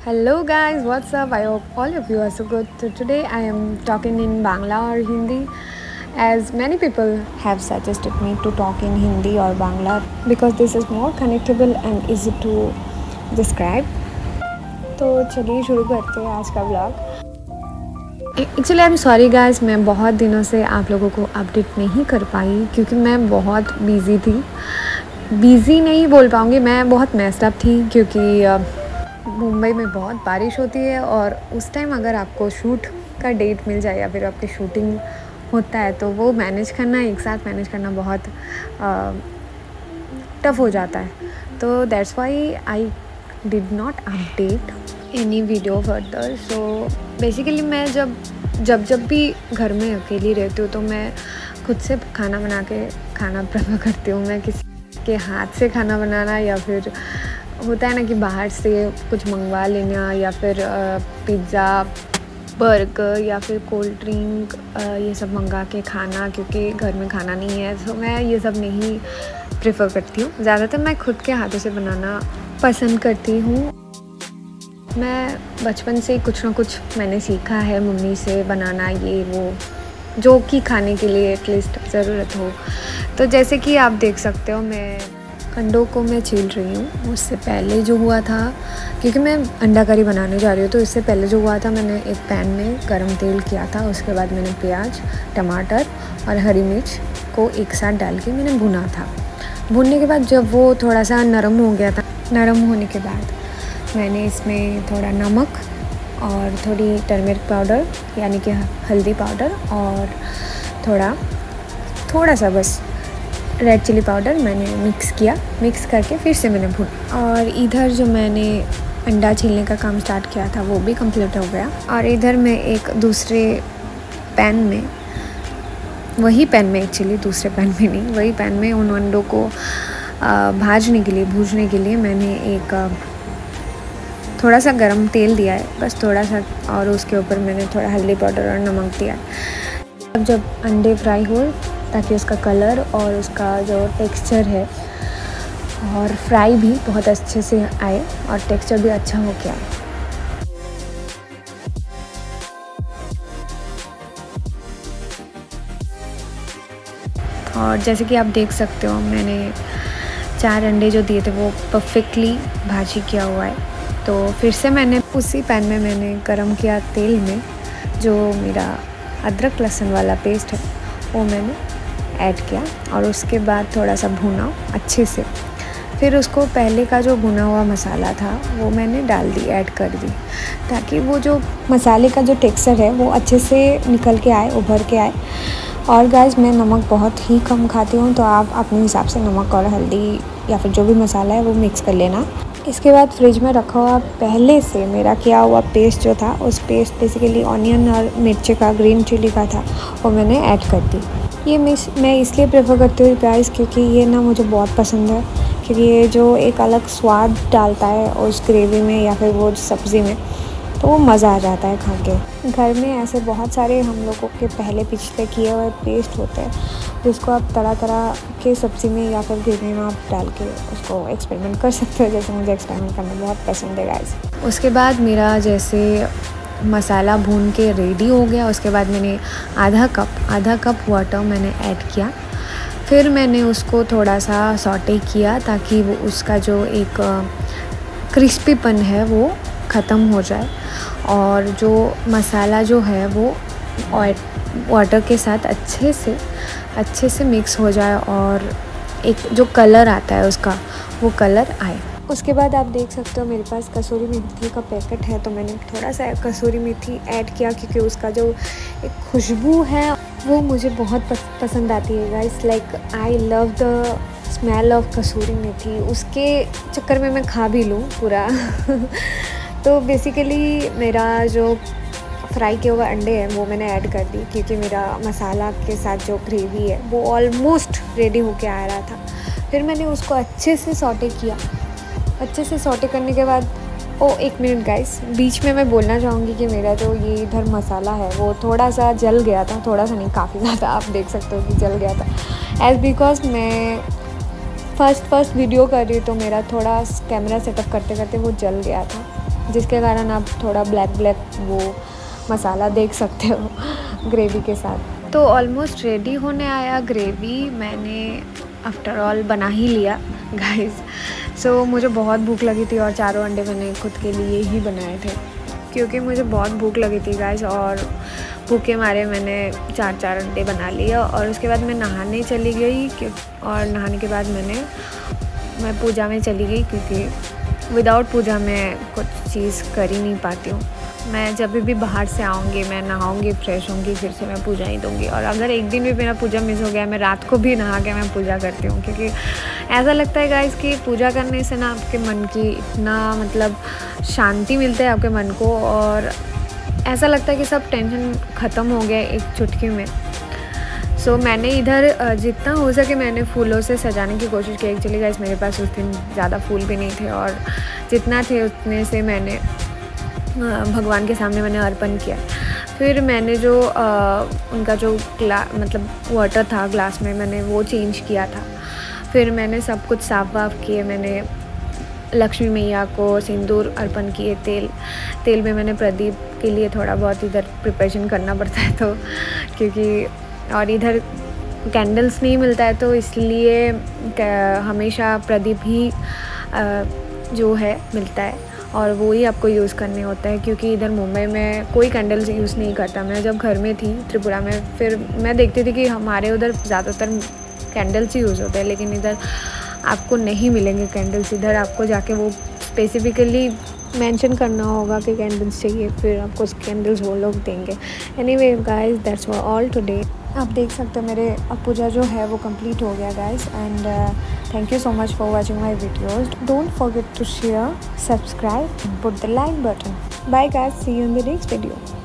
Hello guys, what's up? I hope all of you are so good. So today I am talking in Bangla or Hindi, as many people have suggested me to talk in Hindi or Bangla because this is more connectable and easy to describe. तो चलिए शुरू करते हैं आज का blog. Actually I am sorry guys, मैं बहुत दिनों से आप लोगों को अपडेट नहीं कर पाई क्योंकि मैं बहुत बिज़ी थी। बिज़ी नहीं बोल पाऊँगी, मैं बहुत मेस्ड अप थी क्योंकि मुंबई में बहुत बारिश होती है और उस टाइम अगर आपको शूट का डेट मिल जाए या फिर आपकी शूटिंग होता है तो वो मैनेज करना, एक साथ मैनेज करना बहुत टफ़ हो जाता है। तो that's why I did not update any video further. So basically मैं जब भी घर में अकेली रहती हूँ तो मैं खुद से खाना बना के खाना प्रेफर करती हूँ। मैं किसी के हाथ से खाना बनाना या फिर होता है ना कि बाहर से कुछ मंगवा लेना या फिर पिज़्ज़ा, बर्गर या फिर कोल्ड ड्रिंक ये सब मंगा के खाना, क्योंकि घर में खाना नहीं है तो मैं ये सब नहीं प्रेफर करती हूँ। ज़्यादातर मैं खुद के हाथों से बनाना पसंद करती हूँ। मैं बचपन से कुछ ना कुछ मैंने सीखा है मम्मी से बनाना, ये वो जो कि खाने के लिए एटलीस्ट ज़रूरत हो। तो जैसे कि आप देख सकते हो मैं अंडों को मैं छील रही हूँ। उससे पहले जो हुआ था, क्योंकि मैं अंडा करी बनाने जा रही हूँ, तो इससे पहले जो हुआ था मैंने एक पैन में गरम तेल किया था। उसके बाद मैंने प्याज, टमाटर और हरी मिर्च को एक साथ डाल के मैंने भुना था। भुनने के बाद जब वो थोड़ा सा नरम हो गया था, नरम होने के बाद मैंने इसमें थोड़ा नमक और थोड़ी टर्मरिक पाउडर यानी कि हल्दी पाउडर और थोड़ा सा बस रेड चिली पाउडर मैंने मिक्स किया। मिक्स करके फिर से मैंने भुना। और इधर जो मैंने अंडा छीलने का काम स्टार्ट किया था वो भी कंप्लीट हो गया। और इधर मैं एक दूसरे पैन में, वही पैन में एक्चुअली, दूसरे पैन में नहीं, वही पैन में उन अंडों को भूनने के लिए मैंने एक थोड़ा सा गरम तेल दिया है, बस थोड़ा सा, और उसके ऊपर मैंने थोड़ा हल्दी पाउडर और नमक दिया है। अब जब अंडे फ्राई हो ताकि उसका कलर और उसका जो टेक्सचर है और फ्राई भी बहुत अच्छे से आए और टेक्सचर भी अच्छा हो के आए। और जैसे कि आप देख सकते हो मैंने 4 अंडे जो दिए थे वो परफेक्टली भाजी किया हुआ है। तो फिर से मैंने उसी पैन में मैंने गरम किया तेल में जो मेरा अदरक लहसुन वाला पेस्ट है वो मैंने ऐड किया और उसके बाद थोड़ा सा भुना अच्छे से। फिर उसको पहले का जो भुना हुआ मसाला था वो मैंने डाल दी, ऐड कर दी, ताकि वो जो मसाले का जो टेक्सचर है वो अच्छे से निकल के आए, उभर के आए। और गाइस मैं नमक बहुत ही कम खाती हूँ, तो आप अपने हिसाब से नमक और हल्दी या फिर जो भी मसाला है वो मिक्स कर लेना। इसके बाद फ्रिज में रखा हुआ पहले से मेरा किया हुआ पेस्ट जो था, उस पेस्ट बेसिकली ऑनियन और मिर्ची का, ग्रीन चिली का था, वो मैंने ऐड कर दी। ये मैं इसलिए प्रेफर करती हूँ प्याज, क्योंकि ये ना मुझे बहुत पसंद है, क्योंकि ये जो एक अलग स्वाद डालता है उस ग्रेवी में या फिर वो सब्ज़ी में, तो वो मज़ा आ जाता है खा के। घर में ऐसे बहुत सारे हम लोगों के पहले पिछले किए हुए पेस्ट होते हैं जिसको आप तरह तरह के सब्ज़ी में या फिर ग्रेवी में आप डाल के उसको एक्सपेरिमेंट कर सकते हो। जैसे मुझे एक्सपेरिमेंट करना बहुत पसंद है गाइस। उसके बाद मेरा जैसे मसाला भून के रेडी हो गया, उसके बाद मैंने आधा कप वाटर मैंने ऐड किया। फिर मैंने उसको थोड़ा सा सॉटे किया ताकि वो उसका जो एक क्रिस्पीपन है वो ख़त्म हो जाए और जो मसाला जो है वो वाटर के साथ अच्छे से मिक्स हो जाए और एक जो कलर आता है उसका वो कलर आए। उसके बाद आप देख सकते हो मेरे पास कसूरी मेथी का पैकेट है, तो मैंने थोड़ा सा कसूरी मेथी ऐड किया क्योंकि उसका जो एक खुशबू है वो मुझे बहुत पसंद आती है guys. Like I love the smell of kasuri methi. उसके चक्कर में मैं खा भी लूँ पूरा तो बेसिकली मेरा जो फ्राई किए हुए अंडे हैं वो मैंने ऐड कर दी, क्योंकि मेरा मसाला के साथ जो ग्रेवी है वो ऑलमोस्ट रेडी होके आ रहा था। फिर मैंने उसको अच्छे से सॉटे किया। अच्छे से सॉटे करने के बाद एक मिनट गाइस, बीच में मैं बोलना चाहूँगी कि मेरा जो ये इधर मसाला है वो थोड़ा सा जल गया था, थोड़ा सा नहीं काफ़ी ज़्यादा, आप देख सकते हो कि जल गया था। बिकॉज मैं फर्स्ट वीडियो कर रही हूँ तो मेरा थोड़ा कैमरा सेटअप करते करते वो जल गया था। जिसके कारण आप थोड़ा ब्लैक ब्लैक वो मसाला देख सकते हो ग्रेवी के साथ। तो ऑलमोस्ट रेडी होने आया ग्रेवी, मैंने आफ्टर ऑल बना ही लिया गाइस। सो मुझे बहुत भूख लगी थी और चारों अंडे मैंने खुद के लिए ही बनाए थे, क्योंकि मुझे बहुत भूख लगी थी गाइस, और भूख के मारे मैंने 4 अंडे बना लिए। और उसके बाद मैं नहाने चली गई, और नहाने के बाद मैं पूजा में चली गई, क्योंकि विदाउट पूजा मैं कुछ चीज़ कर ही नहीं पाती हूँ। मैं जब भी बाहर से आऊँगी, मैं नहाऊँगी, फ्रेश होंगी, फिर से मैं पूजा ही दूँगी। और अगर एक दिन भी मेरा पूजा मिस हो गया, मैं रात को भी नहा के मैं पूजा करती हूँ, क्योंकि ऐसा लगता है गाइस कि पूजा करने से ना आपके मन की इतना मतलब शांति मिलता है आपके मन को, और ऐसा लगता है कि सब टेंशन ख़त्म हो गया एक चुटकी में। सो मैंने इधर जितना हो सके मैंने फूलों से सजाने की कोशिश की। एक्चुअली गाइस मेरे पास उस दिन ज़्यादा फूल भी नहीं थे, और जितना थे उतने से मैंने भगवान के सामने मैंने अर्पण किया। फिर मैंने जो उनका जो मतलब वाटर था ग्लास में, मैंने वो चेंज किया था। फिर मैंने सब कुछ साफ वाफ किए, मैंने लक्ष्मी मैया को सिंदूर अर्पण किए, तेल में मैंने प्रदीप के लिए थोड़ा बहुत इधर प्रिपरेशन करना पड़ता है, तो क्योंकि और इधर कैंडल्स नहीं मिलता है, तो इसलिए हमेशा प्रदीप ही जो है मिलता है, और वो ही आपको यूज़ करने होता है, क्योंकि इधर मुंबई में कोई कैंडल्स यूज़ नहीं करता। मैं जब घर में थी त्रिपुरा में, फिर मैं देखती थी कि हमारे उधर ज़्यादातर कैंडल्स ही यूज़ होते हैं, लेकिन इधर आपको नहीं मिलेंगे कैंडल्स। इधर आपको जाके वो स्पेसिफिकली मेंशन करना होगा कि कैंडल्स चाहिए, फिर आपको कैंडल्स वो लोग देंगे। Anyway guys, that's all today. आप देख सकते हो मेरे पूजा जो है वो कंप्लीट हो गया guys, and thank you so much for watching my videos. Don't forget to share, subscribe, put the like button. Bye guys, see you in the next video.